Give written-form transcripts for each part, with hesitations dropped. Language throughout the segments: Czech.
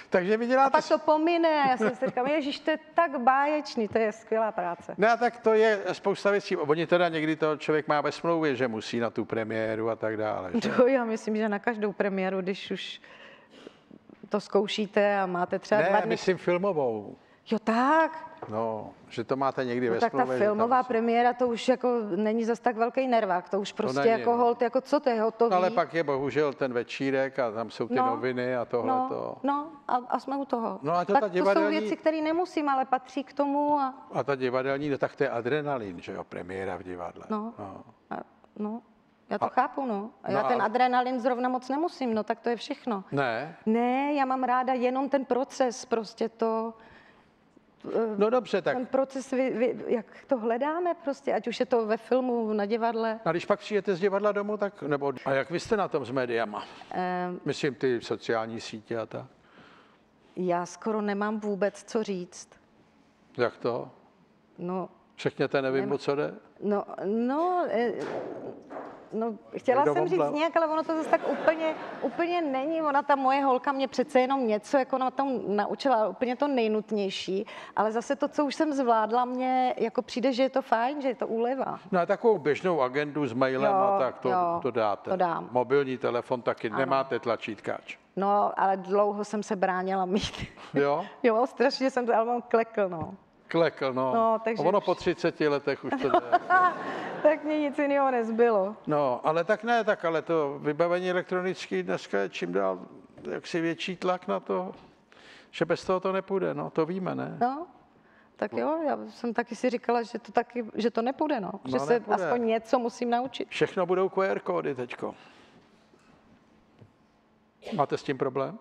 Takže vy A děláte... pak to pomine a já jsem si říkal, ježiš, to je tak báječný, to je skvělá práce. No a tak to je spousta věcí. Oni teda někdy to člověk má ve smlouvě, že musí na tu premiéru a tak dále. Že? To já myslím, že na každou premiéru, když už to zkoušíte a máte třeba 2 Ne, dny. myslím filmovou. Jo tak, No, že to máte někdy no ve tak ta smlouvě. že tam filmová musí- premiéra, to už jako není zas tak velký nervák, to už prostě není, jako no. holt, jako co to je hotový. No, ale pak je bohužel ten večírek a tam jsou ty noviny a tohleto. No a jsme u toho. No a to tak ta to jsou divadelní- věci, které nemusím, ale patří k tomu A ta divadelní, no tak to je adrenalin, že jo, premiéra v divadle. no, já to chápu, no. A já No ten a- adrenalin zrovna moc nemusím, no tak to je všechno. Ne? Ne, já mám ráda jenom ten proces, prostě to, No dobře, tak ten proces, jak to hledáme prostě, ať už je to ve filmu, na divadle. a když pak přijete z divadla domů, tak, nebo, a jak vy jste na tom s médiama? Myslím ty sociální sítě a tak. Já skoro nemám vůbec co říct. Jak to? No, Řekněte, nevím, o co jde. No, chtěla Někdo jsem říct omdlel? nějak, ale ono to zase tak úplně není. Ona, ta moje holka, mě přece jenom něco jako na tom naučila, úplně to nejnutnější, ale zase to, co už jsem zvládla, mně jako přijde, že je to fajn, že je to úleva. No a takovou běžnou agendu s mailem Jo, a tak, jo, to dáte. to dám. Mobilní telefon taky, nemáte tlačítkáč. No, ale dlouho jsem se bránila mít. Jo? Jo, strašně jsem to, ale mám klekl, no. Klekl, no. No, takže A ono už- po 30 letech už to jde. Tak mě nic jiného nezbylo. No, ale tak ne, tak ale to vybavení elektronické dneska je čím dál jaksi větší tlak na to, že bez toho to nepůjde, no, to víme, ne? No, tak jo, já jsem taky si říkala, že to nepůjde, no. Že se nepůjde. aspoň něco musím naučit. Všechno budou QR kódy teďko. Máte s tím problém?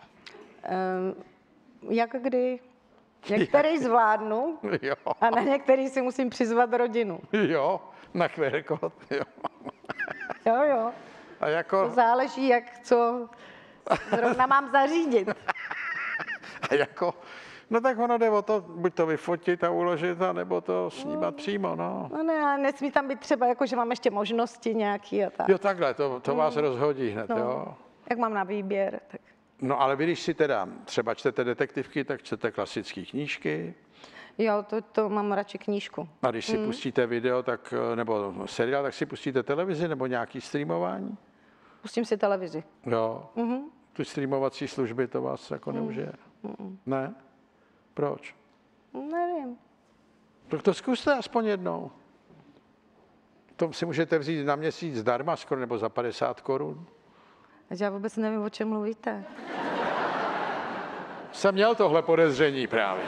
Jak kdy? Některý zvládnu Jo, a na některý si musím přizvat rodinu. jo, na QR kód, jo. Jo. A jako, To záleží, jak co zrovna mám zařídit. no tak ono jde o to, buď to vyfotit a uložit, nebo to snímat přímo, no. No ne, ale nesmí tam být třeba, jako, že mám ještě možnosti nějaký a tak. Jo, takhle, to vás rozhodí hned, No. jo. Jak mám na výběr, tak... No ale vy, když si teda třeba čtete detektivky, tak čtete klasické knížky. Jo, to mám radši knížku. A když si pustíte video, tak, nebo seriál, tak si pustíte televizi nebo nějaký streamování? Pustím si televizi. Jo. Ty streamovací služby, to vás jako neužije? Ne? Proč? Nevím. Tak to zkuste aspoň jednou. To si můžete vzít na měsíc zdarma, skoro nebo za 50 korun. Takže já vůbec nevím, o čem mluvíte. Jsem měl tohle podezření právě.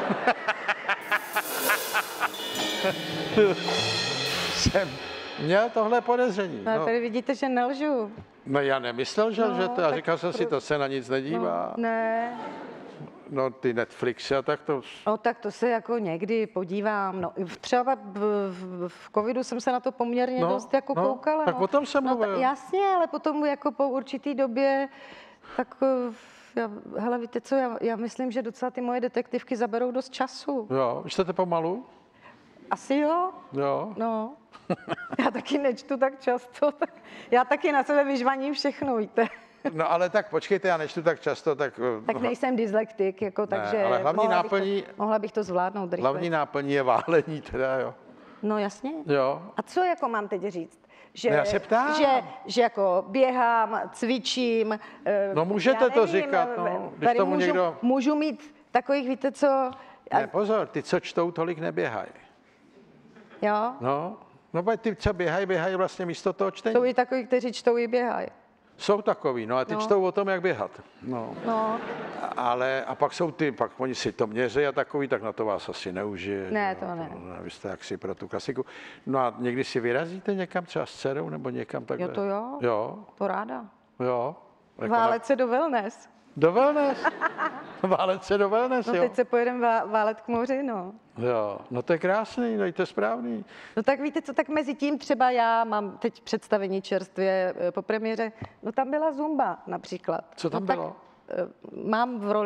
Jsem měl tohle podezření. No, tady vidíte, že nelžu. No já nemyslel, že lžete, a tak říkal jsem si, to se na nic nedívá. Ne. No ty Netflixy a tak to... No tak to se jako někdy podívám. No, třeba v covidu jsem se na to poměrně dost jako koukala. tak no. o tom jsem mluvil. Jasně, ale potom jako po určitý době, tak hele, víte co, já myslím, že docela ty moje detektivky zaberou dost času. Jo, čtete pomalu? Asi jo? Jo. No. Já taky nečtu tak často, tak já taky na sebe vyžvaním všechno, víte. No ale tak počkejte, já nečtu tak často, tak... Tak nejsem dyslektik, jako, takže ale hlavní mohla bych to zvládnout rychle. Hlavní náplní je válení teda, jo. No jasně. Jo. A co jako mám teď říct? Že, No já se ptám. Že jako běhám, cvičím. No můžete já to nevím, říkat, no, když tady tomu někdo... můžu mít takových, víte co? Ne, pozor, ty, co čtou, tolik neběhají. Jo? No, ty, co běhají vlastně místo toho čtení. Jsou i takový, kteří čtou i běhají. Jsou takový, no a ty čtou o tom, jak běhat. No. Ale a pak jsou ty, pak oni si to měří a takový, tak na to vás asi neužije. Ne, to ne. Vy jste jaksi pro tu klasiku. No a někdy si vyrazíte někam třeba s dcerou nebo někam takhle? Jo, to jo. Jo. To ráda. Jo. Jako Válet se do wellness. Do wellness? Válet se do wellness, no, jo. teď se pojedeme válet k moři, no. Jo, no to je krásný, no to je správný. No tak víte co, tak mezi tím třeba já mám teď představení čerstvě po premiéře, no tam byla zumba například. Co tam bylo? Tak, mám v roli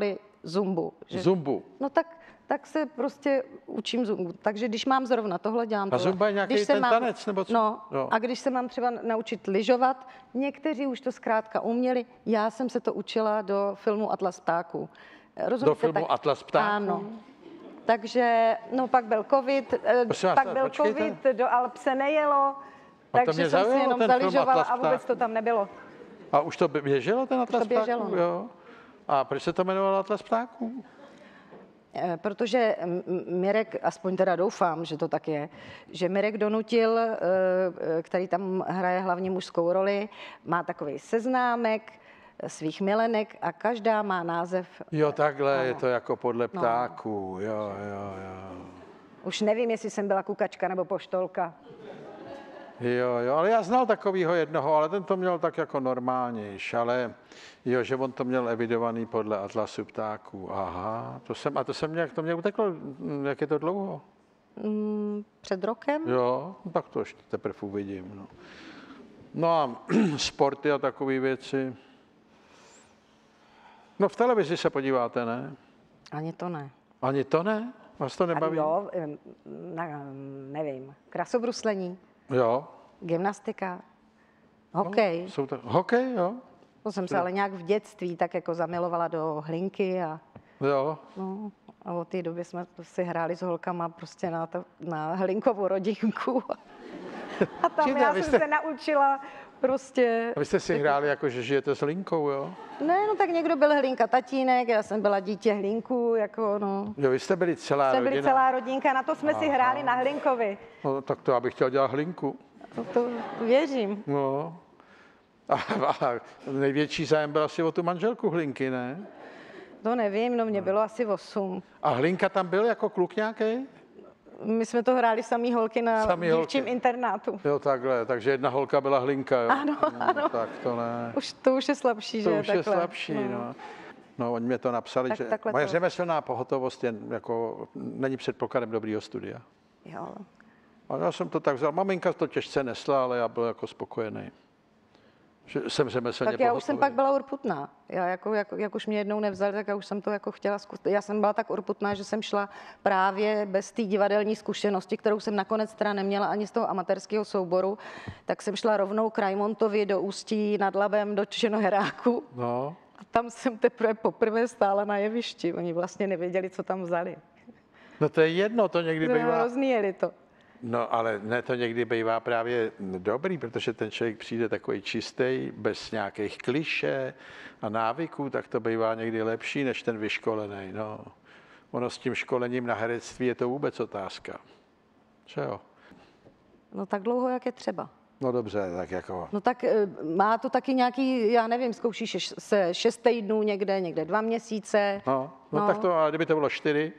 zumbu. Zumbu. No tak se prostě učím zumbu. Takže když mám zrovna tohle, dělám A tohle. zumba je nějaký Když se ten tanec, nebo co? No, Jo. a když se mám třeba naučit lyžovat, někteří už to zkrátka uměli, já jsem se to učila do filmu Atlas ptáků. Rozumíte? Do filmu Atlas ptáků? Ano. Takže, no pak byl covid, Prosím vás, pak byl počkejte. covid, do Alp se nejelo, to mě takže jsem si zaujalo, jenom ten film zalyžovala Atlas a vůbec ptáků. to tam nebylo. A už to běželo, ten Atlas to běželo, ptáků? no. Jo. A proč se to jmenovalo Atlas ptáků? Protože Mirek, aspoň teda doufám, že to tak je, že Mirek Donutil, který tam hraje hlavně mužskou roli, má takový seznámek svých milenek a každá má název. Jo, takhle Ano. je to jako podle ptáků. Jo. Už nevím, jestli jsem byla kukačka nebo poštolka. Jo, ale já znal takovýho jednoho, ale ten to měl tak jako normálnější, ale jo, že on to měl evidovaný podle Atlasu ptáků. Aha, to mě uteklo, jak je to dlouho? Před rokem? Jo, no tak to ještě teprve uvidím. No a sporty a takové věci. No v televizi se podíváte, ne? Ani to ne. Ani to ne? Vás to nebaví? Jo, nevím. Krasobruslení, Jo. gymnastika, hokej. Jsou to... Hokej, jo? To jsem se ale nějak v dětství tak jako zamilovala do hlinky Jo. no, a od té doby jsme si hráli s holkama prostě na hlinkovou rodinku. A tam Čili, já vy jsem jste- se naučila prostě... A vy jste si hráli jako, že žijete s Linkou, jo? Ne, no tak někdo byl hlinka tatínek, já jsem byla dítě hlinku, jako no. Jo, vy jste byli celá Jsme rodina. byli celá rodinka, na to jsme si hráli na hlinkovi. No, tak to já bych chtěl dělat Hlinku. No, to věřím. No. A největší zájem byl asi o tu manželku Hlinky, ne? To nevím, no mě bylo asi 8. A Hlinka tam byl jako kluk nějaký? My jsme to hráli samý holky na Samý dívčím holky. internátu. Jo, takhle, takže jedna holka byla Hlinka, jo? Ano, ano. Tak to ne. To už je slabší, To že? už je takhle. slabší, no. No, oni mě to napsali, Tak že takhle moje to- řemeslná pohotovost je jako, není předpokladem dobrýho studia. Jo. A já jsem to tak vzal. Maminka to těžce nesla, ale já byl jako spokojený. Že jsem řemeslně Tak já už jsem pohotový. pak byla urputná. Já jak už mě jednou nevzali, tak já už jsem to jako chtěla zkusit. Já jsem byla tak urputná, že jsem šla právě bez té divadelní zkušenosti, kterou jsem nakonec teda neměla ani z toho amatérského souboru, tak jsem šla rovnou k Raimontovi do Ústí nad Labem do Černoheráku. No, A tam jsem teprve poprvé stála na jevišti. Oni vlastně nevěděli, co tam vzali. no to je jedno, to někdy bývá. Rozníjeli to. No, ale ne, to někdy bývá právě dobrý, protože ten člověk přijde takový čistý, bez nějakých klišé a návyků, tak to bývá někdy lepší, než ten vyškolený. No. Ono s tím školením na herectví je to vůbec otázka. Že jo? No tak dlouho, jak je třeba. No dobře, tak jako... No tak má to taky nějaký, já nevím, zkoušíš se 6 týdnů někde 2 měsíce. No tak to, ale kdyby to bylo 4,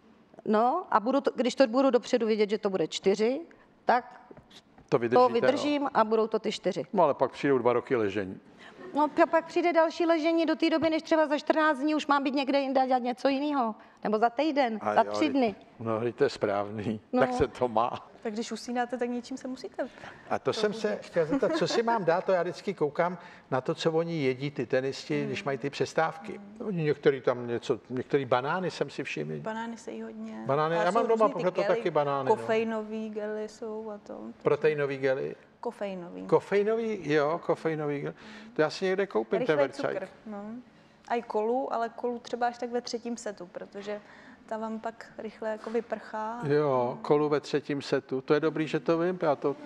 No a když to budu dopředu vidět, že to bude 4, tak to vydržíte. to vydržím a budou to ty 4. No ale pak přijdou 2 roky ležení. No pak přijde další ležení do té doby, než třeba za 14 dní už mám být někde jinde a dělat něco jiného. Nebo za týden, A za jo, 3 dny. No, to je správný, No. tak se to má. Tak když usínáte, tak něčím se musíte. A to jsem se chtěl zeptat, co si mám dát, to já vždycky koukám na to, co oni jedí, ty tenisti, když mají ty přestávky. Oni některý tam něco, některý banány jsem si všiml. Banány se jí hodně. Banány, A já jsou mám doma různý ty proto gely, taky banány, no. Kofeinový gely jsou a to. Proteinový gely. Kofeinový. Kofeinový, jo, kofeinový gel. To já si někde koupím, ten Rychlej vercajk. cukr. No. A i kolu, ale kolu třeba až tak ve 3. setu, protože ta vám pak rychle jako vyprchá. Jo, kolu ve 3. setu. To je dobrý, že to vím, já to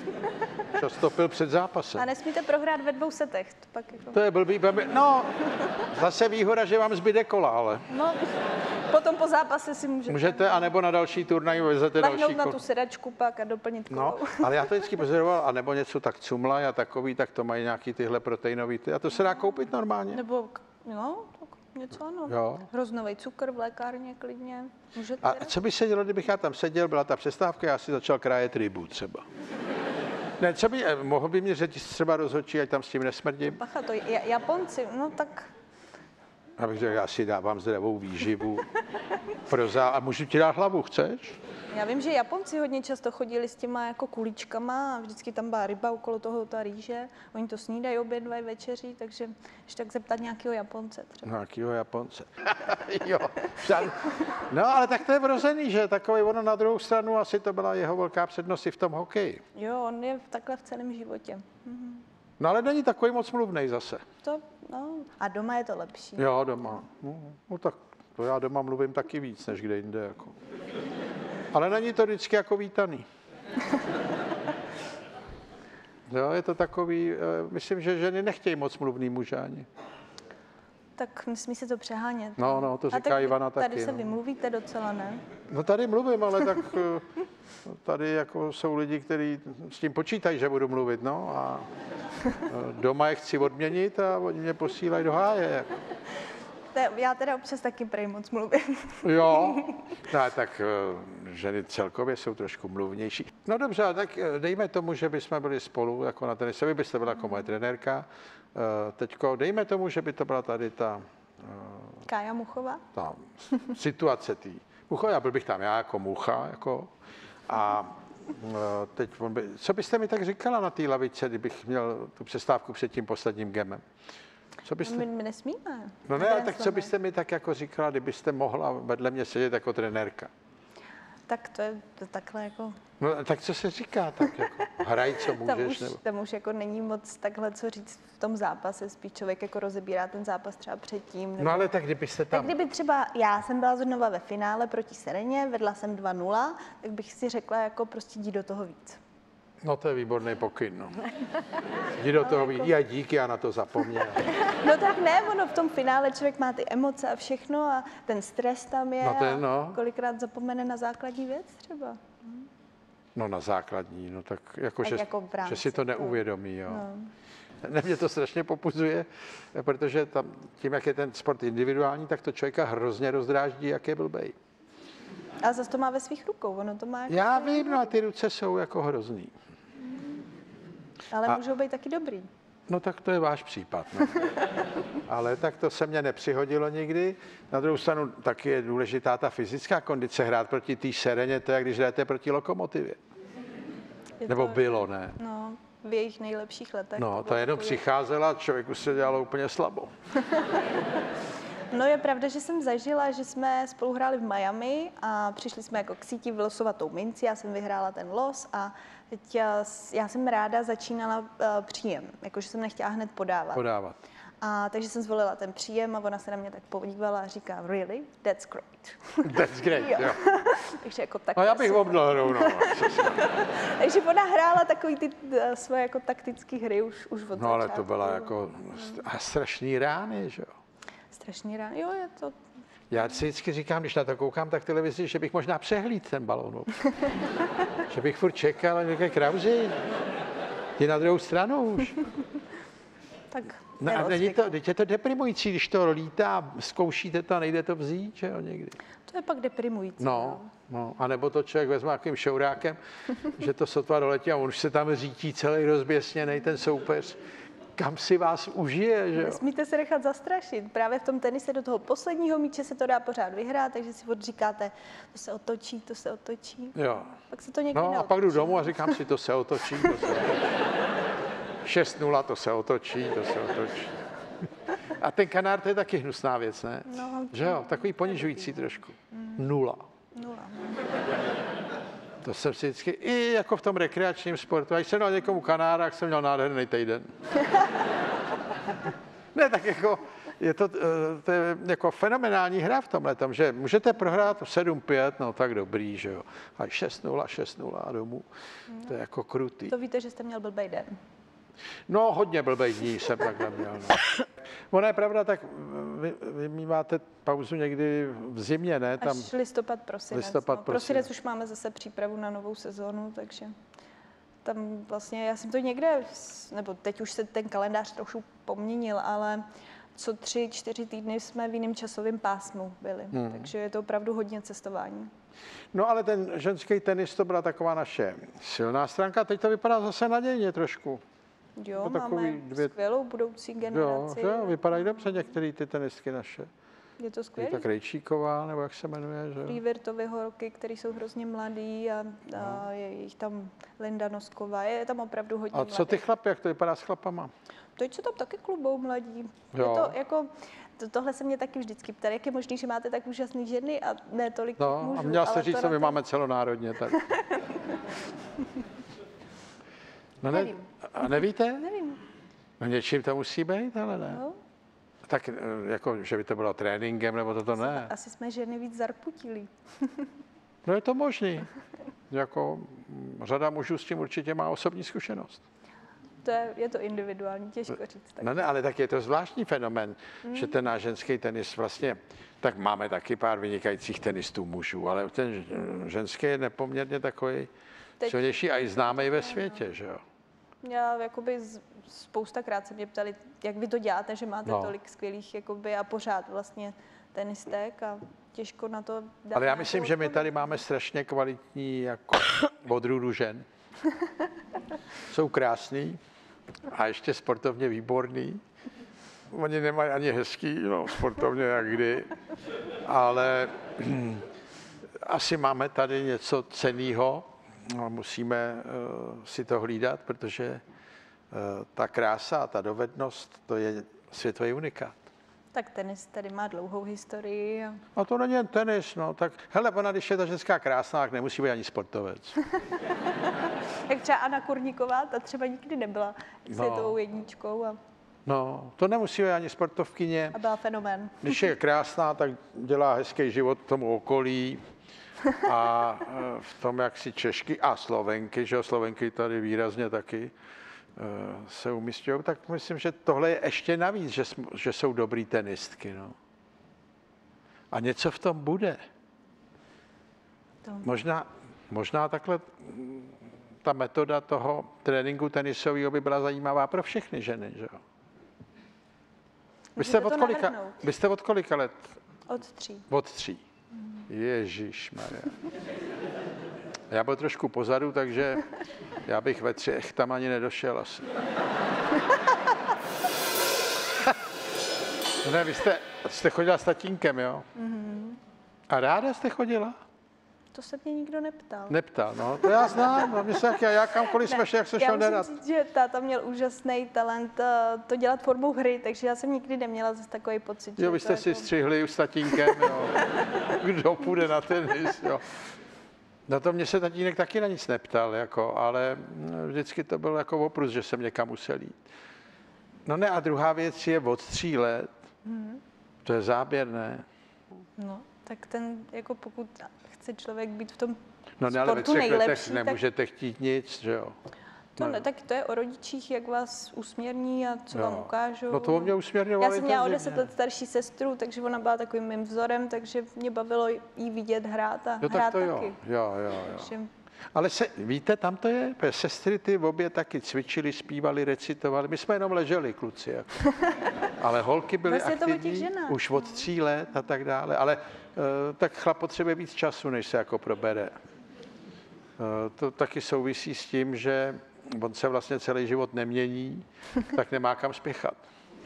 často pil před zápasem. A nesmíte prohrát ve 2 setech. To pak jako... To je blbý, no, zase výhoda, že vám zbyde kola, ale No, potom po zápase si můžete, anebo na další turnaj vezete další lehnout na kolo. tu sedačku pak a doplnit No, kolou. ale já to vždycky pozoroval, anebo něco tak cumlaj a takový, tak to mají nějaký tyhle proteinový, a to se dá koupit normálně? Nebo, no, tak něco ano. Jo. Hroznový cukr v lékárně klidně. Můžete. A co by se dělo, kdybych já tam seděl, byla ta přestávka, já si začal krájet rybu třeba. Ne, co by, mohl by mě říct třeba rozhodčí, ať tam s tím nesmrdím? Bacha, to Japonci, no tak Abych řekl, já si dávám zdravou výživu. A můžu ti dát hlavu, chceš? Já vím, že Japonci hodně často chodili s těma jako kuličkama a vždycky tam byla ryba okolo toho, ta rýže. Oni to snídají, obědvají, večeří, takže ještě tak zeptat nějakého Japonce třeba. Nějakýho Japonce. Jo. No, ale tak to je vrozený, že takový ono na druhou stranu, asi to byla jeho velká přednost i v tom hokeji. Jo, on je takhle v celém životě. No, ale není takový moc mluvnej zase. No, a doma je to lepší. Jo, doma. No tak to já doma mluvím taky víc, než kde jinde. Jako. Ale není to vždycky jako vítaný. Jo, je to takový, myslím, že ženy nechtějí moc mluvný muže ani. Tak nesmí se to přehánět. No, to A říká tak Ivana taky. tady se no. vymluvíte docela, ne? No tady mluvím, ale tak tady jako jsou lidi, kteří s tím počítají, že budu mluvit, no a doma je chci odměnit a oni mě posílají do háje. Já teda občas taky prej moc mluvím. Jo, no, tak ženy celkově jsou trošku mluvnější. No dobře, tak dejme tomu, že bychom byli spolu jako na tenise, vy byste byla jako moje trenérka. Teďko dejme tomu, že by to byla tady ta Kája Muchová? ta situace tý. Já byl bych tam já jako mucha, jako, a teď co byste mi tak říkala na té lavice, kdybych měl tu přestávku před tím posledním gemem? Co byste... My nesmíme. No ne, ale tak co byste mi tak jako říkala, kdybyste mohla vedle mě sedět jako trenérka? Tak to je takhle jako... No tak co se říká tak jako? Hraj, co můžeš? Tam už jako není moc takhle co říct v tom zápase, spíš člověk jako rozebírá ten zápas třeba předtím. Nebo... No ale tak kdybyste tam... Tak kdyby třeba já jsem byla znova ve finále proti Sereně, vedla jsem 2-0, tak bych si řekla jako prostě jdi do toho víc. No to je výborný pokyn, no. Jdi do toho víc. Já díky, já na to zapomněl. No tak ne, ono v tom finále člověk má ty emoce a všechno a ten stres tam je No a kolikrát zapomene na základní věc třeba. No na základní, no tak jako, jako že si to neuvědomí, jo. No. Ne, mě to strašně popuzuje, protože tam, tím, jak je ten sport individuální, tak to člověka hrozně rozdráždí, jak je blbej. Ale zase to má ve svých rukou, ono to má jako... Já vím, no a ty ruce jsou jako hrozný. Ale můžou být taky dobrý. No tak to je váš případ. No. Ale tak to se mně nepřihodilo nikdy. Na druhou stranu taky je důležitá ta fyzická kondice. Hrát proti té Sereně, to je, když hrajete proti Lokomotivě. Nebo bylo, ne? No, v jejich nejlepších letech. No, ta jenom přicházela, člověku se dělalo úplně slabo. No je pravda, že jsem zažila, že jsme spolu hráli v Miami a přišli jsme jako k síti vylosovat tou minci, já jsem vyhrála ten los a teď já jsem ráda začínala příjem, jakože jsem nechtěla hned podávat. A takže jsem zvolila ten příjem a ona se na mě tak podívala a říká, really? That's great. That's great, jo. Takže jako tak. No já bych obdal rovnou. Takže ona hrála takový ty svoje jako taktické hry už od začátku. No ale to byla jako strašný rány, že jo. Strašný rány, jo, je to... Já si vždycky říkám, když na to koukám, tak televizi, že bych možná přehlídl ten balón. Že bych furt čekal a říkal, Krauzi, ty na druhou stranu už. Tak No a není to, teď je to deprimující, když to lítá, zkoušíte to a nejde to vzít, že jo, někdy. To je pak deprimující. No, a nebo to člověk vezme nějakým šourákem, že to sotva doletí a on už se tam řítí celý rozběsněnej ten soupeř. Kam si vás užije, že jo? Nesmíte se nechat zastrašit. Právě v tom tenise do toho posledního míče se to dá pořád vyhrát, takže si odříkáte, to se otočí. Jo. Pak se to někdy No a neotočí. pak jdu domů a říkám si, to se otočí. 6-0, to se otočí. A ten kanár, to je taky hnusná věc, ne? No, že jo, takový ponižující trošku. 0. To jsem si vždycky, i jako v tom rekreačním sportu, a když jsem dal někomu kanára, tak jsem měl nádherný týden. Ne, tak jako, to je jako fenomenální hra v tomhletom, že můžete prohrát 7-5, no tak dobrý, že jo. A 6-0 a domů. To je jako krutý. To víte, že jste měl blbej den. No, hodně blbej dní jsem takhle měl. No. Ono je pravda, tak vy máte pauzu někdy v zimě, ne? Tam Až listopad, prosinec. Prosinec už máme zase přípravu na novou sezónu, takže tam vlastně, já jsem to někde, nebo teď už se ten kalendář trochu poměnil, ale co 3-4 týdny jsme v jiném časovém pásmu byli, takže je to opravdu hodně cestování. No ale ten ženský tenis, to byla taková naše silná stránka, teď to vypadá zase nadějně trošku. Jo, máme skvělou budoucí generaci. Jo, vypadají dobře některé ty tenistky naše. Je to Je skvělé. ta Krejčíková, nebo jak se jmenuje, že jo? Freevirtovy holky, které jsou hrozně mladý a je jich tam Linda Nosková, je tam opravdu hodně A co ty mladých. chlapi, jak to vypadá s chlapama? Teď se tam taky klubou mladí. Jo. Je to jako, tohle se mě taky vždycky ptali, jak je možný, že máte tak úžasný ženy a ne tolik No, mužů. a měla jste ale říct, to co na my to- máme celonárodně. Tak. No ne, Nevím. a nevíte? Nevím. No něčím to musí být, ale ne. No, Tak jako, že by to bylo tréninkem, nebo to ne. asi jsme ženy víc zarputilí. No je to možný. Jako řada mužů s tím určitě má osobní zkušenost. Je to individuální, těžko říct. Tak. No ne, ale tak je to zvláštní fenomén, že ten náš ženský tenis vlastně, tak máme taky pár vynikajících tenistů mužů, ale ten ženský je nepoměrně takový Teď- silnější a i známý ve světě, že jo. Já jakoby spoustakrát se mě ptali, jak vy to děláte, že máte No. tolik skvělých jakoby, a pořád vlastně tenistek a těžko na to dát Ale já nějakou myslím, že my odpověď. tady máme strašně kvalitní jako odrůdu žen. Jsou krásný a ještě sportovně výborný. Oni nemají ani hezký, no, sportovně jak kdy, ale asi máme tady něco cenného a musíme si to hlídat, protože ta krása a ta dovednost, to je světový unikát. Tak tenis tady má dlouhou historii. A A to není jen tenis, no, tak hele, ona, když je ta ženská krásná, tak nemusí být ani sportovec. jak třeba Anna Kurníková, ta třeba nikdy nebyla světovou jedničkou No, to nemusí být ani sportovkyně. a byla fenomén. Když je krásná, tak dělá hezký život tomu okolí a v tom, jak si Češky a Slovenky, že jo, Slovenky tady výrazně taky se umísťují, tak myslím, že tohle je ještě navíc, že jsou dobrý tenistky. No. A něco v tom bude. To. Možná takhle ta metoda toho tréninku tenisového by byla zajímavá pro všechny ženy, že jo. Můžete to navrhnout. Vy jste od kolika let? Od 3. Od 3. Ježišmarja. Já byl trošku pozadu, takže já bych ve 3 tam ani nedošel asi. Ne, vy jste chodila s tatínkem, jo? A ráda jste chodila? To se mě nikdo neptal. Neptal, no, to já znám, no, mě se já kamkoliv jsme šli, jak se Já šel musím nerad. říct, že táta měl úžasný talent to dělat formou hry, takže já jsem nikdy neměla zase takový pocit, Jo, že vy to jste si jako- střihli s tatínkem, jo. Kdo půjde na tenis, jo. Na to mě se tatínek taky na nic neptal, jako, ale vždycky to byl jako oprus, že jsem někam musel jít. No ne, a druhá věc je od 3 let. To je záběrné. No, tak ten, jako pokud chce člověk být v tom No ne, ale ve sportu 3 letech nejlepší, tak nemůžete chtít nic, že jo. to ne, tak to je o rodičích, jak vás usměrní a co vám Jo. ukážou. No to mě usměrňovalo Já jsem měla o 10 intenzivně. let starší sestru, takže ona byla takovým mým vzorem, takže mě bavilo jí vidět hrát a Jo, tak hrát to taky. jo. Takže Ale víte, tam to je, protože sestry ty obě taky cvičili, zpívali, recitovali. My jsme jenom leželi, kluci. Jako. Ale holky byly Vlastně to o těch aktivní ženách, už od 3 let a tak dále. Ale tak chlap potřebuje víc času, než se jako probere. To taky souvisí s tím, že on se vlastně celý život nemění, tak nemá kam spěchat.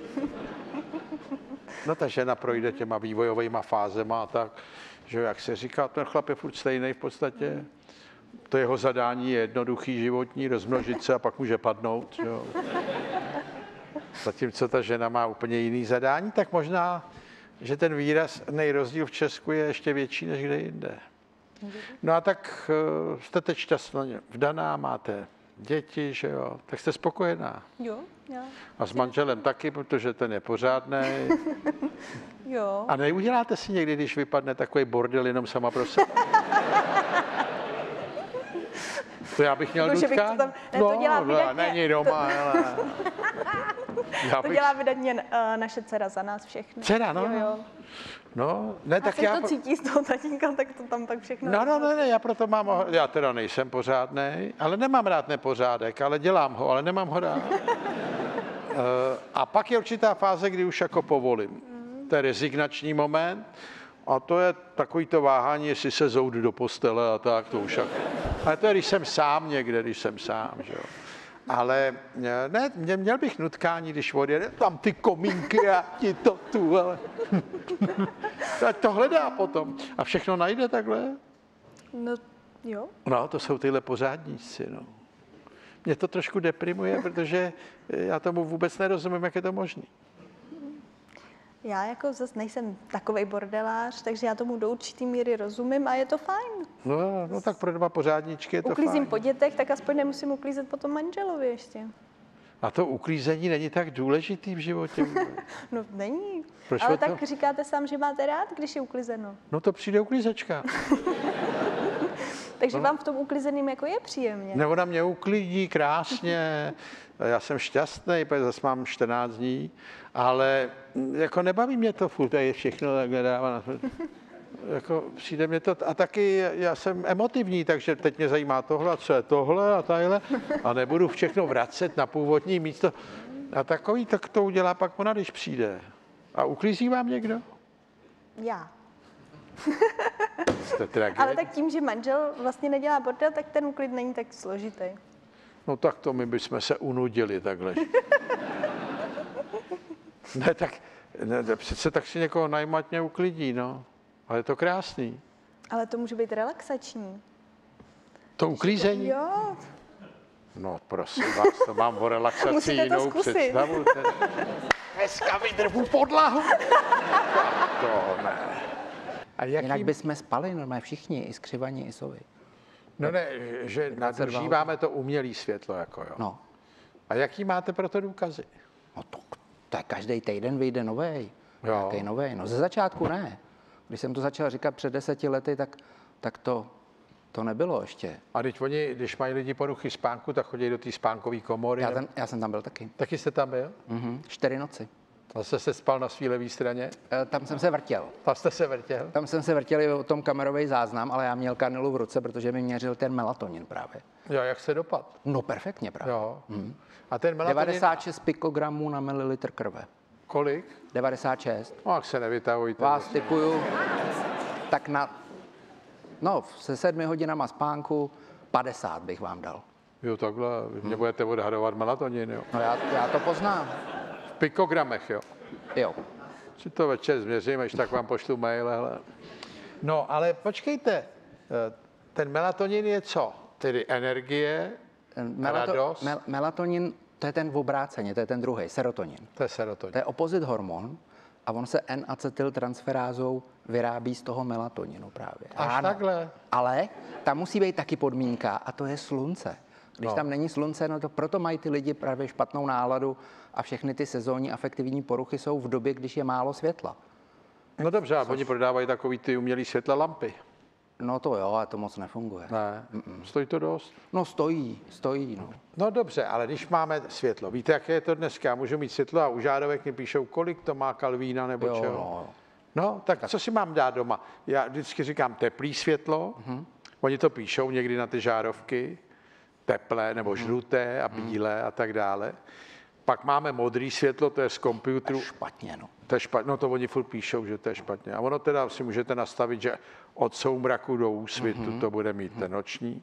No ta žena projde těma vývojovými fázema a tak, že jak se říká, ten chlap je furt stejný v podstatě. To jeho zadání je jednoduchý životní, rozmnožit se a pak může padnout. Jo. Zatímco ta žena má úplně jiný zadání, tak možná, že ten výrazný rozdíl v Česku je ještě větší než kde jinde. No a tak jste teď šťastně vdaná, máte děti, že jo, tak jste spokojená. jo, jo, A s manželem taky, protože ten je pořádný. jo. A neuděláte si někdy, když vypadne takový bordel jenom sama pro sebe? To já bych měl Jako, že bych Dudka? to tam- ne, to dělá vydatně. není doma, ale... Já To bych, dělá vydatně naše dcera za nás všechny. Dcera, no, Jo, no. jo. No, ne, tak Asi já... to cítí z toho tatínka, tak to tam pak všechno... No, ne, já proto mám, já teda nejsem pořádnej, ale nemám rád nepořádek, ale dělám ho, ale nemám ho rád. A pak je určitá fáze, kdy už jako povolím. To je rezignační moment a to je takový to váhání, jestli se zout do postele a tak, to už jako. Ale to je, když jsem sám někde, když jsem sám, že jo. Ale ne, měl bych nutkání, když odjede, tam ty komínky a ti to tu, ale ať to hledá potom. A všechno najde takhle? No, jo. No, to jsou tyhle pořádníci, no. Mě to trošku deprimuje, protože já tomu vůbec nerozumím, jak je to možné. Já jako zase nejsem takovej bordelář, takže já tomu do určitý míry rozumím a je to fajn. No tak pro dva pořádníčky je to Uklízím fajn. po dětech, tak aspoň nemusím uklízet potom manželovi ještě. A to uklízení není tak důležitý v životě. No není. Proč Ale to? tak říkáte sám, že máte rád, když je uklizeno. No to přijde uklízečka. Takže vám v tom uklizeným jako je příjemně. Ne, ona mě uklidí krásně, já jsem šťastný, protože zase mám 14 dní, ale jako nebaví mě to furt, je všechno takhle dává. Jako přijde mě to, a taky já jsem emotivní, takže teď mě zajímá tohle, co je tohle a tahle, a nebudu všechno vracet na původní místo. A takový, tak to udělá pak ona, když přijde. A uklízí vám někdo? Já. Jste tragédie. Ale tak tím, že manžel vlastně nedělá bordel, tak ten úklid není tak složitý. No tak to my bychom se unudili takhle. Ne, tak ne, přece tak si někoho najmatně uklidí, no. Ale je to krásný. Ale to může být relaxační. To uklízení? Jo. No prosím vás, to mám o relaxaci Musíte to jinou zkusit. představu. Dneska vydrvu podlahu. To ne. A jaký... Jinak bychom spali normálně všichni, i skřivaní, i sovy. No ne, že nadužíváme to umělé světlo, jako jo. No, A jaký máte pro to důkazy? no to je každý týden vyjde novej. Jo. Nějaký novej. No ze začátku ne. Když jsem to začal říkat před 10 lety, tak to nebylo ještě. A teď oni, když mají lidi poruchy spánku, tak chodí do té spánkové komory. Já jsem tam byl taky. Taky jste tam byl? 4 noci. A jste se spal na své levé straně? Tam jsem se vrtěl. Tam jste se vrtěl? Tam jsem se vrtěl i o tom kamerový záznam, ale já měl kanilu v ruce, protože mi měřil ten melatonin právě. Jo, jak se dopad? No perfektně právě. Jo. A ten melatonin... 96 pikogramů na mililitr krve. Kolik? 96. No, jak se nevytahujte. Vás typuju, tak se 7 hodinama spánku 50 bych vám dal. Jo, takhle. Vy mě budete odhadovat melatonin, jo. No já to poznám. V pikogramech, jo. Jo. Si to večer změřím, až tak vám pošlu mail, hele. No, ale počkejte. Ten melatonin je co? Tedy energie, radost? Melatonin, to je ten v obráceně, to je ten druhý, serotonin. To je serotonin. To je opozit hormon a on se N-acetyltransferázou vyrábí z toho melatoninu právě. Až takhle? Ale tam musí být taky podmínka a to je slunce. Když tam není slunce, no to proto mají ty lidi právě špatnou náladu a všechny ty sezónní afektivní poruchy jsou v době, když je málo světla. No dobře, a oni prodávají takový ty umělý světla lampy. No to jo, ale to moc nefunguje. Ne, stojí to dost. No stojí, no. No dobře, ale když máme světlo, víte, jaké je to dneska? Já můžu mít světlo a u žárovek mi píšou, kolik to má kalvína nebo Jo, čeho. no. No, tak co si mám dát doma? Já vždycky říkám teplý světlo, oni to píšou někdy na ty žárovky, teplé nebo žluté a bílé a tak dále. Pak máme modrý světlo, to je z počítačů. Špatně, no. To je špatně, no to oni furt píšou, že to je špatně. A ono teda si můžete nastavit, že od soumraku do úsvitu to bude mít ten noční.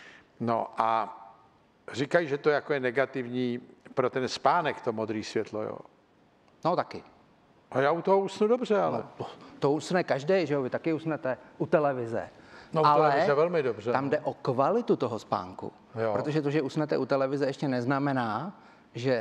No a říkají, že to jako je negativní pro ten spánek, to modré světlo, jo. No taky. A já u toho usnu dobře, ale... To usne každý, že jo, vy taky usnete u televize. No, u televize velmi dobře. Tam jde o kvalitu toho spánku. Jo. Protože to, že usnete u televize, ještě neznamená, že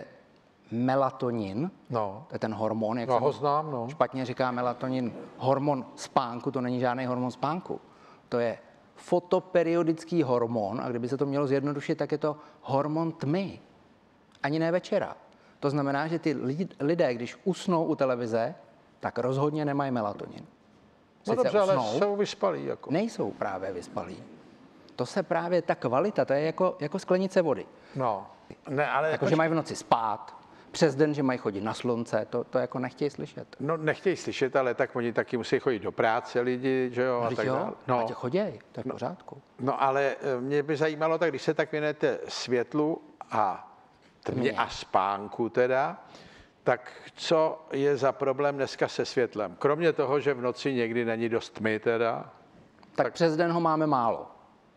melatonin, No. to je ten hormon, jak Já se ho znám, no. špatně říká melatonin, hormon spánku, to není žádný hormon spánku. To je fotoperiodický hormon a kdyby se to mělo zjednodušit, tak je to hormon tmy. Ani ne večera. To znamená, že ty lidé, když usnou u televize, tak rozhodně nemají melatonin. No Sice dobře, ale usnou, jsou vyspalí, jako. nejsou právě vyspalí. To se právě, ta kvalita, to je jako sklenice vody. No. Ne, ale... Jako, že mají v noci spát, přes den, že mají chodit na slunce, to jako nechtějí slyšet. No, nechtějí slyšet, ale tak oni taky musí chodit do práce lidi, že jo, a Vždyť tak dále. no. Ať choděj, to je v pořádku. No ale mě by zajímalo, tak když se tak věnujete světlu a tmě a spánku teda, tak co je za problém dneska se světlem? Kromě toho, že v noci někdy není dost tmy teda. Tak přes den ho máme málo.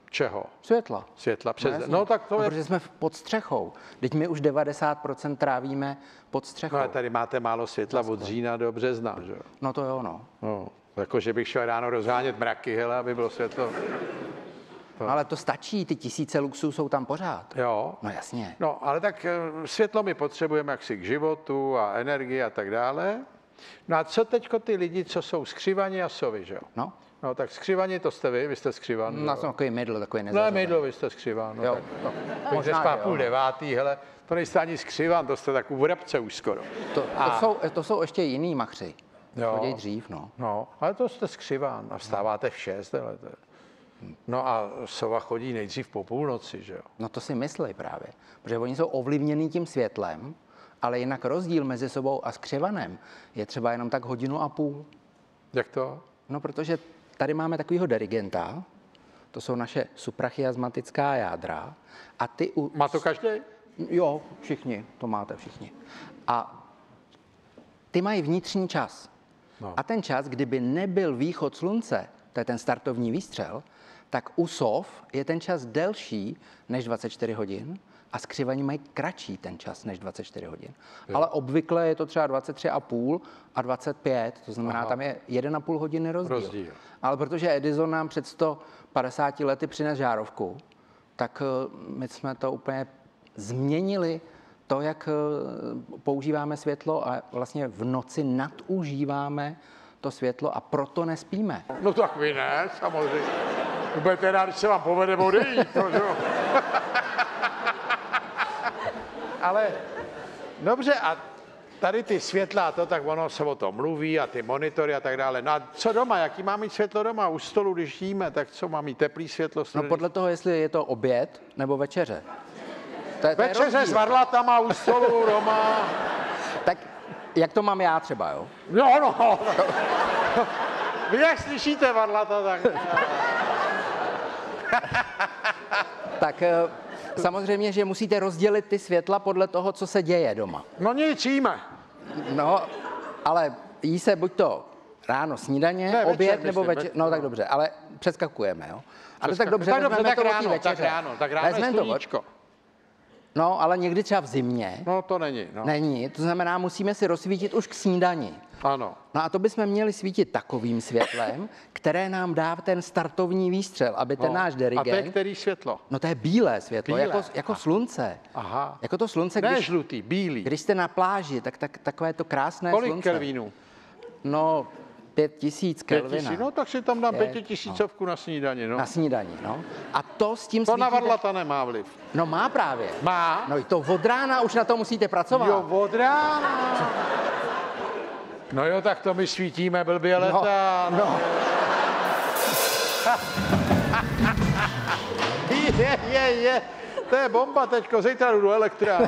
Čeho? Světla. Světla přes... jasně. No tak to je... Protože jsme pod střechou. Teď my už 90% trávíme pod střechou. No a tady máte málo světla od října do března, že jo? No to jo, no. No, jako že bych šel ráno rozhánět mraky, hele, aby bylo světlo. No, ale to stačí, ty tisíce luxů jsou tam pořád. Jo. No jasně. No, ale tak světlo my potřebujeme jaksi k životu a energii a tak dále. No a co teďko ty lidi, co jsou skřivaní a sovy, že jo? No, No tak skřivaní to jste vy jste skřivan. no jsem takový mydl, takový No, nezařazený. Mejdlo, vy jste skřivan. No, Jo, tak. no, Vy jste možná, spát že půl jo. devátý, hele, to nejste ani skřivan, to jste tak u vrabce už skoro. To jsou ještě jiný machři. Jo. Chodí dřív, no. No, ale to jste skřivan a vstáváte v 6, hele, to je. No a sova chodí nejdřív po půlnoci, že jo? No to si myslí právě, protože oni jsou ovlivněni tím světlem, ale jinak rozdíl mezi sobou a skřivanem je třeba jenom tak 1,5 hodiny. Jak to? No protože tady máme takového dirigenta, to jsou naše suprachiasmatická jádra a ty... Má to každý? Jo, všichni, to máte všichni. A ty mají vnitřní čas. No. A ten čas, kdyby nebyl východ slunce, to je ten startovní výstřel, tak u sov je ten čas delší než 24 hodin a skřivaní mají kratší ten čas než 24 hodin. Ale obvykle je to třeba 23,5 a 25, to znamená, tam je 1,5 hodiny rozdíl. Ale protože Edison nám před 150 lety přines žárovku, tak my jsme to úplně změnili to, jak používáme světlo a vlastně v noci nadužíváme to světlo a proto nespíme. No tak vy ne, samozřejmě. Vy budete rád, když se vám povede odejít, no, jo. Ale dobře, a tady ty světla, to tak ono se o tom mluví a ty monitory a tak dále. No a co doma, jaký má mít světlo doma? U stolu, když jíme, tak co má mít teplý světlo? No podle toho, jestli je to oběd nebo večeře. To je Večeře s rozdíl. varlatama u stolu doma. Tak jak to mám já třeba, jo? Jo, no. Vy jak slyšíte varlata, tak... Tak samozřejmě, že musíte rozdělit ty světla podle toho, co se děje doma. No nic, jíme. No, ale jí se buď to ráno snídaně, Ne, večer, oběd nebo myslím, večer. No tak dobře, ale přeskakujeme, jo? Ale tak Tak dobře, dobře, vezmeme tak to od té ráno, večeře. tak ráno je Vezmeme to od- sluníčko. No, ale někdy třeba v zimě No to není, no. není, to znamená, musíme si rozsvítit už k snídani. Ano. No a to bychom měli svítit takovým světlem, které nám dá ten startovní výstřel, aby ten náš A to je dirigent... který světlo? No to je bílé světlo, Bílé. jako slunce. Aha. Jako to slunce, Ne když, žlutý, bílý. když jste na pláži, tak takové to krásné Kolik slunce. kelvínů? No, 5000 Kelvina. 5000, no tak si tam dám Je, 5000 na snídani, no. Na snídani, no. A to s tím To na svítíte... varlata nemá vliv. No má právě. Má? No i to od rána už na to musíte pracovat. Jo, od rána. No jo, tak to my svítíme blbě leta. no. Je. To je bomba teďko, zítra jdu do elektra.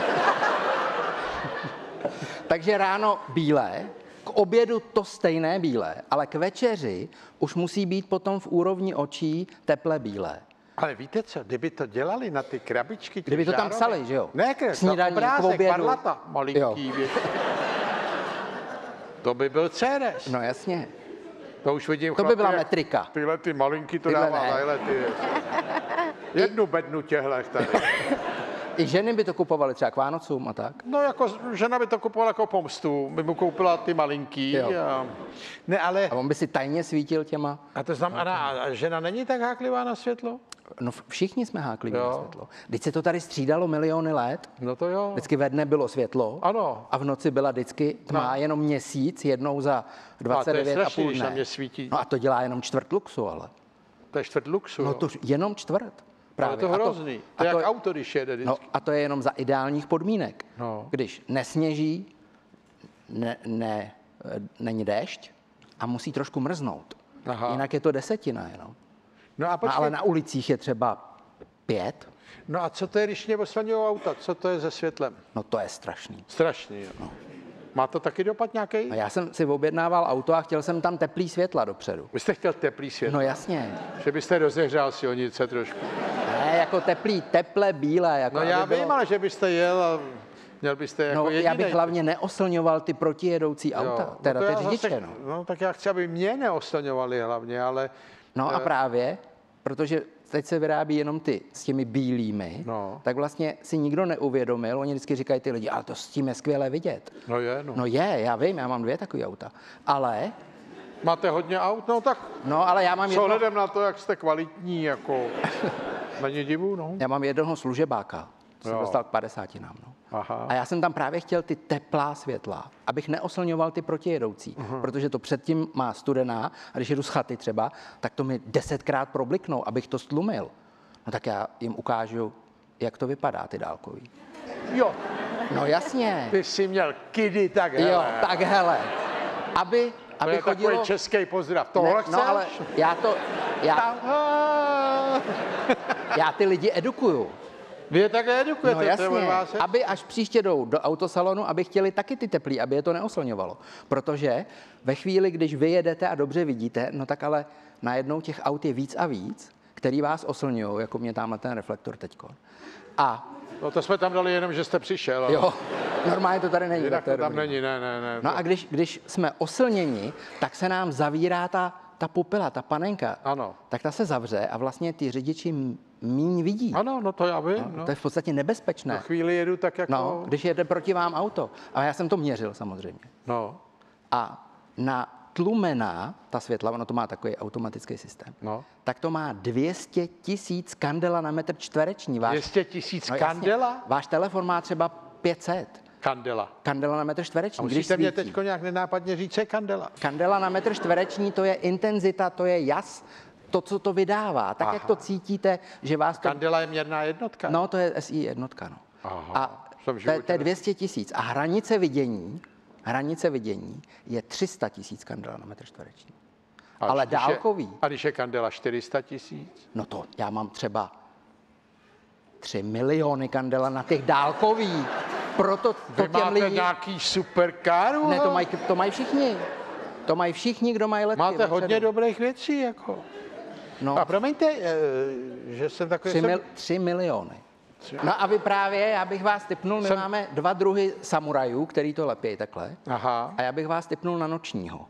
Takže ráno bílé, k obědu to stejné bílé, ale k večeři už musí být potom v úrovni očí teple bílé. Ale víte co, kdyby to dělali na ty krabičky, těch Kdyby to tam žárovek- psali, že jo? Ne, K snídani, k obrázek, obědu. varlata, malinký. To by byl Ceres. No jasně. To už vidím, To by chlapi, byla jak metrika. Tyhle ty malinky to Tyhle dává, ne. tadyhle ty. Jednu bednu těhle tady. I ženy by to kupovaly třeba k Vánocům a tak. No jako žena by to kupovala jako pomstu, by mu koupila ty malinký. Jo. A... Ne, ale... A on by si tajně svítil těma. A to znamená, a žena není tak háklivá na světlo? No všichni jsme hákliví na Jo. světlo. Teď se to tady střídalo miliony let. No to jo. Vždycky ve dne bylo světlo. Ano. A v noci byla vždycky tma, jenom měsíc, jednou za No a to je 29,5 strašný, když dne. na mě svítí. No a to dělá jenom čtvrt luxu, ale. To je čtvrt luxu. No jo. to jenom čtvrt. Ale to je hrozný. To je jak auto, když jede No vždycky. a to je jenom za ideálních podmínek. No. Když nesněží, není déšť a musí trošku mrznout. Aha. Jinak je to desetina jenom. No a No, počkej, ale na ulicích je třeba 5. no a co to je, když mě osvaňují auta? Co to je se světlem? No to je strašný. Strašný, jo. Má to taky dopad nějaký? No já jsem si objednával auto a chtěl jsem tam teplý světla dopředu. Vy jste chtěl teplý světlo, No jasně. že byste rozehřál silnice trošku. Ne, jako teple, bílé. Jako No aby já bylo... vím, ale že byste jel a měl byste jako No, jedinej. já bych hlavně neoslňoval ty protijedoucí auta, Jo, teda no to ty já řidiče, zase, no. No tak já chci, aby mě neoslňovali hlavně, ale No a právě, protože teď se vyrábí jenom ty s těmi bílými, tak vlastně si nikdo neuvědomil, oni vždycky říkají ty lidi, ale to s tím je skvěle vidět. No je, no. No je, já vím, já mám 2 takové auta, ale... Máte hodně aut? No tak No, ale já mám s ohledem na to, jak jste kvalitní, jako není divu, no. Já mám jednoho služebáka, jsem dostal k 50 nám, no. Aha. A já jsem tam právě chtěl ty teplá světla, abych neoslňoval ty protijedoucí, protože to předtím má studená a když jedu z chaty třeba, tak to mi 10krát probliknou, abych to stlumil. No tak já jim ukážu, jak to vypadá, ty dálkový. Jo, No jasně. ty jsi měl kidy, tak hele. Jo, tak hele. Aby To je chodilo... takový český pozdrav. Tohle chceš? no ale já ty lidi edukuju. Vy je takhle edukujete, No to je od jasně, vás. aby až příště jdou do autosalonu, aby chtěli taky ty teplý, aby je to neoslňovalo. Protože ve chvíli, když vy jedete a dobře vidíte, no tak ale najednou těch aut je víc a víc, který vás oslňují, jako mě tamhle ten reflektor teďko. A No to jsme tam dali jenom, že jste přišel. Ale... jo, normálně to tady není. Jinak tak je to tam dobrý. není, ne. No a když jsme oslněni, tak se nám zavírá ta pupila, ta panenka. Ano. Tak ta se zavře a vlastně ty řidiči míň vidí. Ano, no to já vím. No, No. to je v podstatě nebezpečné. Na chvíli jedu tak jako... No, když jede proti vám auto. A já jsem to měřil samozřejmě. No, A na tlumená, ta světla, ono to má takový automatický systém, no. tak to má 200 000 kandela na metr čtvereční. 200 000 No jasně, kandela? váš telefon má třeba 500 Kandela. kandela na metr A čtvereční. musíte mě svítí. teď nějak nenápadně říct, co je kandela. Kandela na metr čtvereční, to je intenzita, to je jas, to, co to vydává. Tak, jak to cítíte, že vás to... Kandela je měrná jednotka. No, to je SI jednotka, no. Aha, A jsem v to je životě 200 000. A hranice vidění je 300 000 kandela na metr čtvereční. A Ale když dálkový. A když je kandela 400 000? No to já mám třeba 3 miliony kandela na těch dálkových. Proto to Vy těm máte lidem... nějaký superkáru? Ne, to mají všichni. To mají všichni, kdo mají letky. Máte hodně vepředu. dobrých věcí, jako. No, A promiňte, že jsem takový... 3 miliony. No a vy právě, já bych vás tipnul, my máme 2 druhy samurajů, který to lepějí takhle. Aha. A já bych vás tipnul na nočního.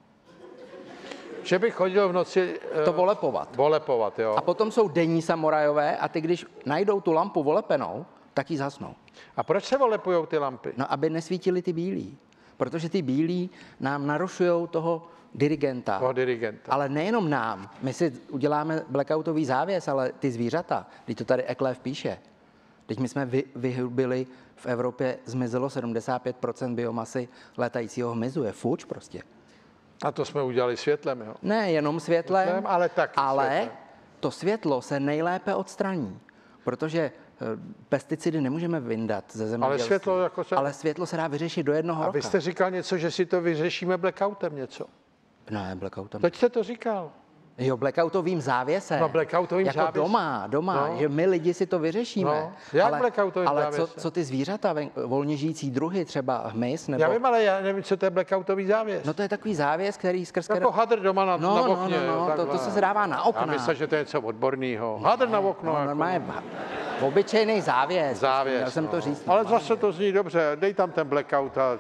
Že bych chodil v noci... To volepovat. Volepovat, jo. A potom jsou denní samurajové a ty, když najdou tu lampu volepenou, tak ji zhasnou. A proč se volepujou ty lampy? No, aby nesvítili ty bílí. Protože ty bílí nám narušují toho dirigenta. Toho dirigenta. Ale nejenom nám. My si uděláme blackoutový závěs, ale ty zvířata, když to tady Eklev píše, teď my jsme vyhubili v Evropě, zmizelo 75% biomasy létajícího hmyzu. Je fuč prostě. A to jsme udělali světlem, jo. Ne jenom světlem, ale taky světlem. To světlo se nejlépe odstraní, protože pesticidy nemůžeme vyndat ze zemědělství. světlo jako se- Ale světlo se dá vyřešit do 1 A roka. vy jste říkal něco, že si to vyřešíme blackoutem něco. Ne, blackoutem. Teď jste to říkal. Jo, blackoutovým závěsem. No, blackoutovým jako závěsem. doma, No. že my lidi si to vyřešíme. No, jak blackoutovým ale závěsem? co ty zvířata, volně žijící druhy, třeba hmyz, nebo... Já vím, ale já nevím, co to je blackoutový závěs. No to je takový závěs, který skrz... Jako hadr doma na No, okně. jo, to takhle. se dává na okna. Já myslím, že to je něco odborného. Hadr na okno. No, jako. normálně obyčejný závěs. Závěs. Měl jsem to říct. Ale zase to zní dobře. Dej tam ten blackout a...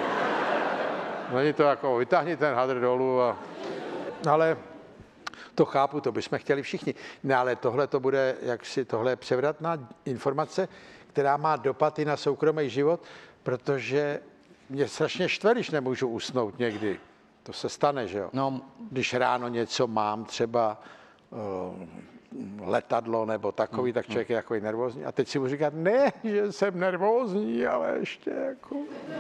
Není to jako, vytáhni ten hadr dolů a... Ale to chápu, to bychom chtěli všichni. No ale tohle to bude, tohle je převratná informace, která má dopad i na soukromý život, protože mě strašně štve, když nemůžu usnout někdy. To se stane, že jo? No, Když ráno něco mám, třeba letadlo nebo takový, tak člověk je takový nervózní. A teď si mu říkat, ne, že jsem nervózní, ale ještě jako...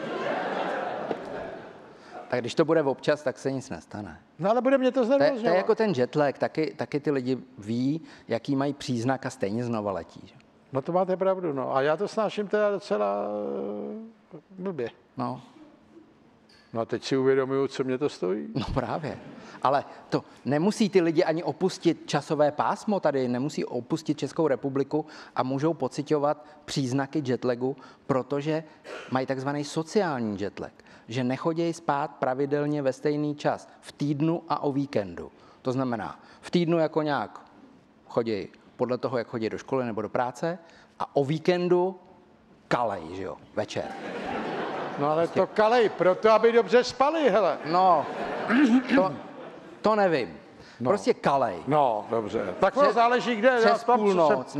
tak když to bude občas, tak se nic nestane. No ale bude mě to To znervózňovat. je jako ten jetlag, taky ty lidi ví, jaký mají příznak a stejně znova letí. Že? No to máte pravdu, no. A já to snáším teda docela blbě. No, No a teď si uvědomuju, co mě to stojí. no právě. Ale to nemusí ty lidi ani opustit časové pásmo tady, nemusí opustit Českou republiku a můžou pociťovat příznaky jetlagu, protože mají takzvaný sociální jetlag, že nechodí spát pravidelně ve stejný čas v týdnu a o víkendu. To znamená, v týdnu jako nějak chodí podle toho, jak chodí do školy nebo do práce a o víkendu kalej, že jo, večer. No ale to kalej, proto aby dobře spali, hele. No, to nevím. Prostě kalej. No, dobře. Tak to záleží kde. Já Přes tam půlnoc.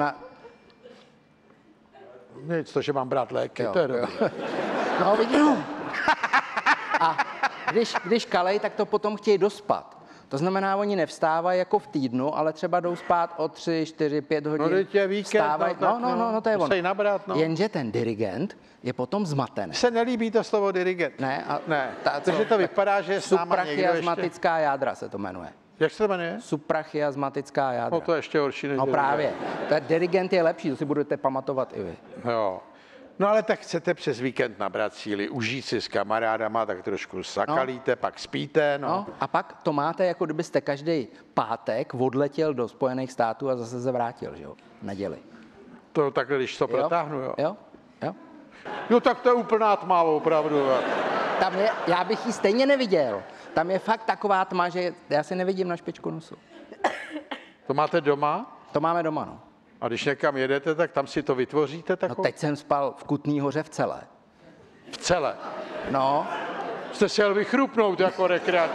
Nic, to, že mám brát léky, Jo, to je dobré. No, vidíte. A když kalej, tak to potom chtějí dospat. To znamená, oni nevstávají jako v týdnu, ale třeba jdou spát o 3, 4, 5 hodin. No, teď je víkend, Vstávají- no, to je ono. musí nabrat, no. Jenže ten dirigent je potom zmatený. Se nelíbí to slovo dirigent. Ne, Ne, protože to vypadá, že je s náma někdo ještě. Suprachiasmatická jádra se to jmenuje. Jak se to jmenuje? Suprachiasmatická jádra. No to je ještě horší než No dirigent. právě. Ten dirigent je lepší, to si budete pamatovat i vy. Jo. No ale tak chcete přes víkend nabrat síly, užít si s kamarádama, tak trošku sakalíte, pak spíte, no. No, a pak to máte, jako kdybyste každý pátek odletěl do Spojených států a zase se vrátil, že jo, v neděli. To takhle, když to protáhnu, jo. Jo, jo. No tak to je úplná tma, opravdu. Tam je, já bych ji stejně neviděl. Tam je fakt taková tma, že já si nevidím na špičku nosu. To máte doma? To máme doma, no. A když někam jedete, tak tam si to vytvoříte No takovou? teď jsem spal v Kutný Hoře v Celé. V celé. No, Jste si jel vychrupnout jako rekreač.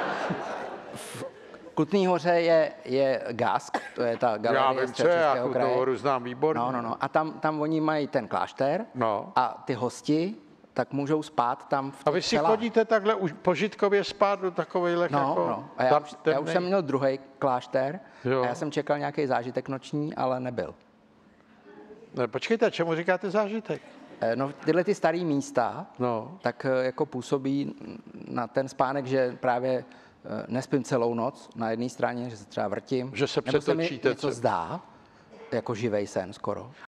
v Kutný Hoře je GASK, to je ta Já galerie vím, co je, já Středočeského tu kraje. horu znám výborně. No. A tam oni mají ten klášter No. a ty hosti tak můžou spát tam v A vy těch si celách. chodíte takhle už požitkově spát do takovejhle No, jako... no. A já už temnej? jsem měl druhý klášter Jo. a já jsem čekal nějaký zážitek noční, ale nebyl. Ne, počkejte, čemu říkáte zážitek? No, tyhle ty staré místa, No. tak jako působí na ten spánek, že právě nespím celou noc na jedné straně, že se třeba vrtím. Že se nebo se mi přetočíte něco třeba. zdá, jako živej sen skoro.